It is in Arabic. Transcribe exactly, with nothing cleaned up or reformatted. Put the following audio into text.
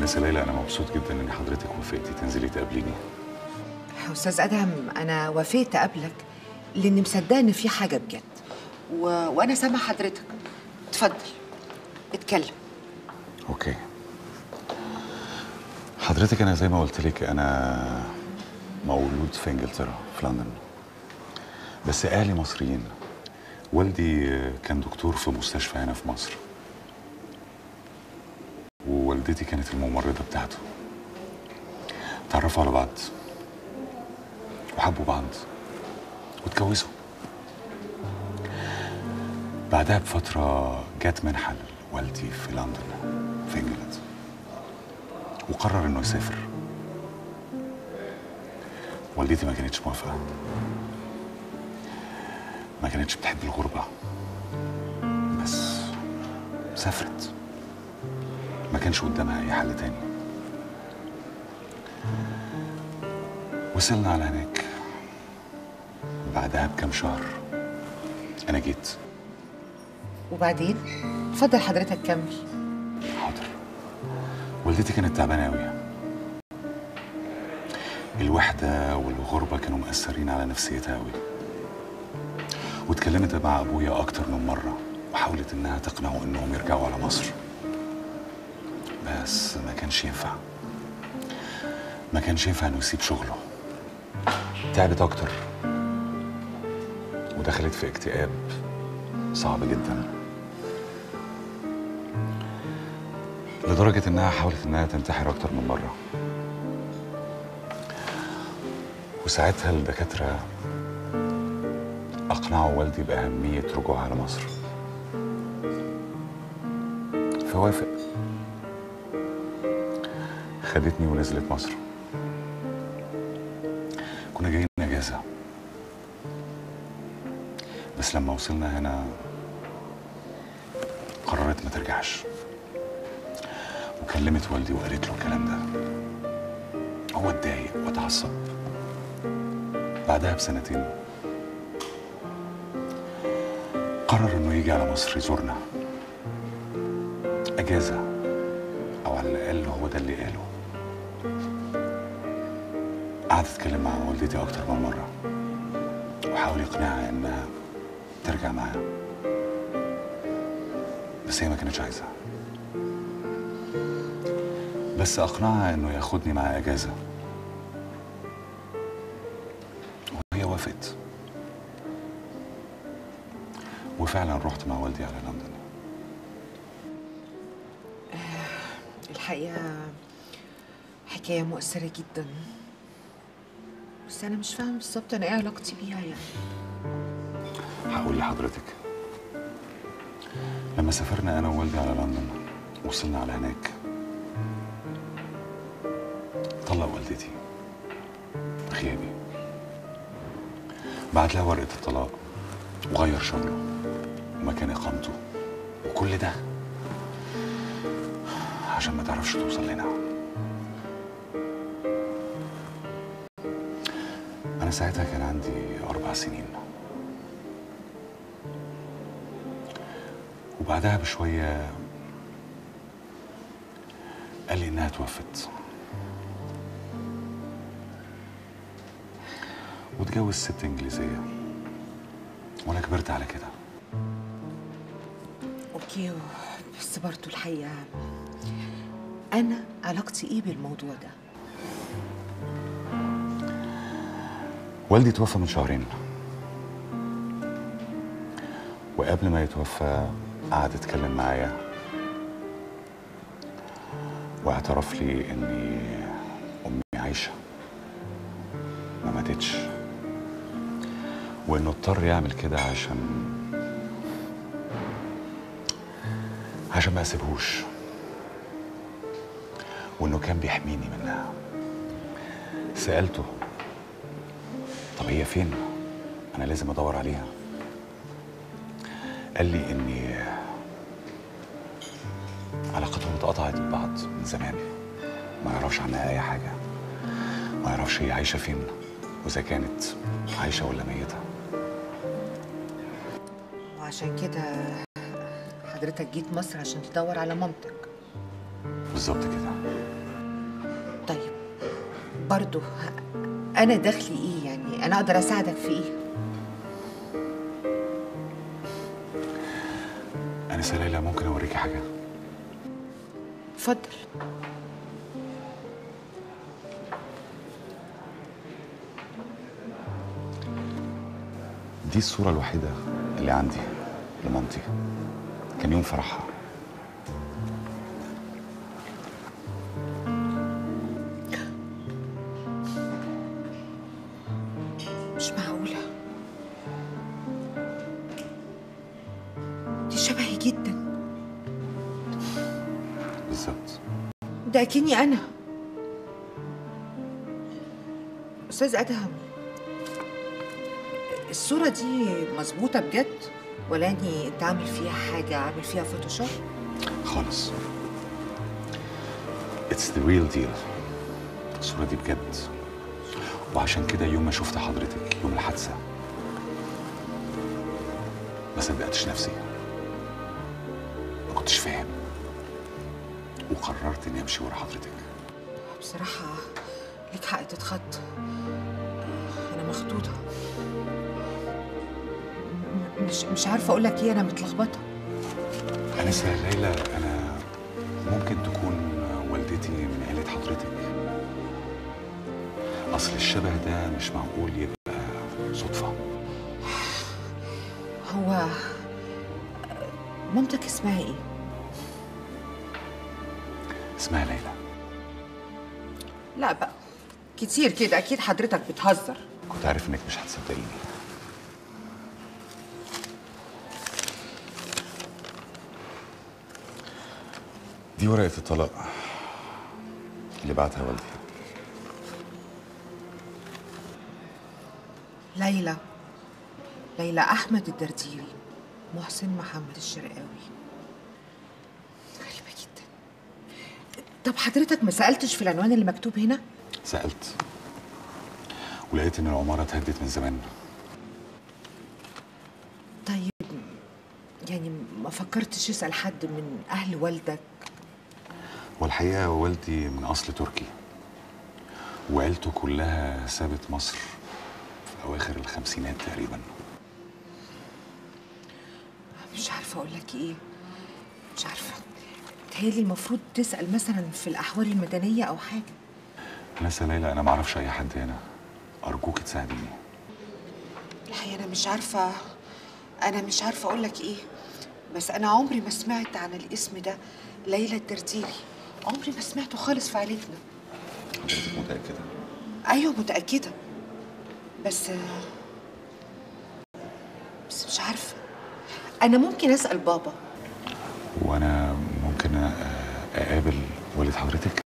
انسه ليلى، انا مبسوط جدا ان حضرتك وافقتي تنزلي تقابليني. استاذ ادهم، انا وافقت اقابلك لاني مصدقه ان في حاجه بجد و... وانا سامع حضرتك. اتفضل اتكلم. اوكي حضرتك، انا زي ما قلت لك انا مولود في انجلترا في لندن، بس اهلي مصريين. والدي كان دكتور في مستشفى هنا في مصر، ووالدتي كانت الممرضه بتاعته. تعرفوا على بعض وحبوا بعض واتجوزوا. بعدها بفتره جت منحه لوالدي في لندن في انجلند، وقرر انه يسافر. والدتي ما كانتش موافقه، ما كانتش بتحب الغربه، بس سافرت. ما كانش قدامها اي حل تاني. وصلنا على هناك. بعدها بكام شهر انا جيت. وبعدين اتفضل حضرتك كمل. حاضر. والدتي كانت تعبانه قوي. الوحده والغربه كانوا مأثرين على نفسيتها قوي، واتكلمت مع ابويا اكتر من مره وحاولت انها تقنعه انهم يرجعوا على مصر، بس ما كانش ينفع. ما كانش ينفع انه يسيب شغله. تعبت اكتر ودخلت في اكتئاب صعب جدا، لدرجه انها حاولت انها تنتحر اكتر من مره. وساعتها الدكاتره اقنعوا والدي باهميه رجوعها لمصر، فوافق. خدتني ونزلت مصر. كنا جايين اجازه، بس لما وصلنا هنا قررت ما ترجعش، وكلمت والدي وقالت له الكلام ده. هو اتضايق واتعصب. بعدها بسنتين قرر انه يجي على مصر يزورنا اجازه، او على الاقل هو ده اللي قاله. قعد اتكلم مع والدتي اكتر من مره وحاول يقنعها انها ترجع معاه، بس هي ما كانتش عايزه. بس اقنعها انه ياخدني معاه اجازه، وهي وافقت. وفعلا رحت مع والدي على لندن. الحقيقه حكايه مؤثره جدا، بس انا مش فاهم بالظبط انا ايه علاقتي بيها يعني. هقول لحضرتك. لما سافرنا انا ووالدي على لندن وصلنا على هناك، طلق والدتي بغيابي. بعت لها ورقه الطلاق وغير شغله ومكان اقامته، وكل ده عشان ما تعرفش توصل لنا. انا ساعتها كان عندي اربع سنين، وبعدها بشويه قال لي انها توفت واتجوز ست انجليزيه، وانا كبرت على كده. اوكي، بس برضه الحقيقه انا علاقتي ايه بالموضوع ده؟ والدي توفى من شهرين، وقبل ما يتوفى قعد يتكلم معايا واعترف لي اني امي عايشه ما ماتتش، وانه اضطر يعمل كده عشان عشان ما اسيبهوش، وانه كان بيحميني منها. سألته طب هي فين؟ انا لازم ادور عليها. قال لي اني علاقتهم اتقطعت ببعض من زمان، ما يعرفش عنها اي حاجه، ما يعرفش هي عايشه فين واذا كانت عايشه ولا ميته. وعشان كده حضرتك جيت مصر عشان تدور على مامتك؟ بالظبط كده. طيب برضو انا دخلي ايه؟ يعني انا اقدر اساعدك في ايه؟ انسه ليلى، ممكن اوريكي حاجه؟ اتفضل. دي الصوره الوحيده اللي عندي لمامتي، كان يوم فرحها. مش معقولة، دي شبهي جدا. بالظبط. ده اكني انا. استاذ ادهم، الصورة دي مظبوطة بجد ولا اني انت عامل فيها حاجة، عامل فيها فوتوشوب؟ خالص. It's the real deal. الصورة دي بجد. وعشان كده يوم ما شفت حضرتك يوم الحادثة ما صدقتش نفسي، ما كنتش فاهم، وقررت اني امشي ورا حضرتك. بصراحة ليك حق تتخض، أنا مخضوضة، م- مش مش عارفة أقول لك إيه، أنا متلخبطة. أنسة ليلى، أنا ممكن تكون والدتي من عيلة حضرتك. أصل الشبه ده مش معقول يبقى صدفة. هو مامتك اسمها إيه؟ اسمها ليلى. لا بقى كتير كده، أكيد حضرتك بتهزر. كنت عارف إنك مش هتصدقيني. دي ورقة الطلاق اللي بعتها والدي. ليلى ليلى أحمد الدرديري، محسن محمد الشرقاوي. غريبة جدا. طب حضرتك ما سألتش في العنوان اللي مكتوب هنا؟ سألت ولقيت إن العمارة اتهدت من زمان. طيب يعني ما فكرتش اسال حد من اهل والدك؟ والحقيقة والدي من أصل تركي، وعيلته كلها سابت مصر في أواخر الخمسينات تقريبا. مش عارفه اقول لك ايه، مش عارفه. بتهيألي المفروض تسال مثلا في الاحوال المدنيه او حاجه. أنسة ليلى، أنا معرفش أي حد هنا، أرجوك تساعديني. الحقيقه انا مش عارفه انا مش عارفه اقول لك ايه، بس انا عمري ما سمعت عن الاسم ده، ليلى الدرديري، عمري ما سمعته خالص في عيلتنا. حضرتك متأكدة؟ ايوه متاكده، بس بس مش عارفه. انا ممكن اسال بابا. وأنا ممكن أقابل والد حضرتك؟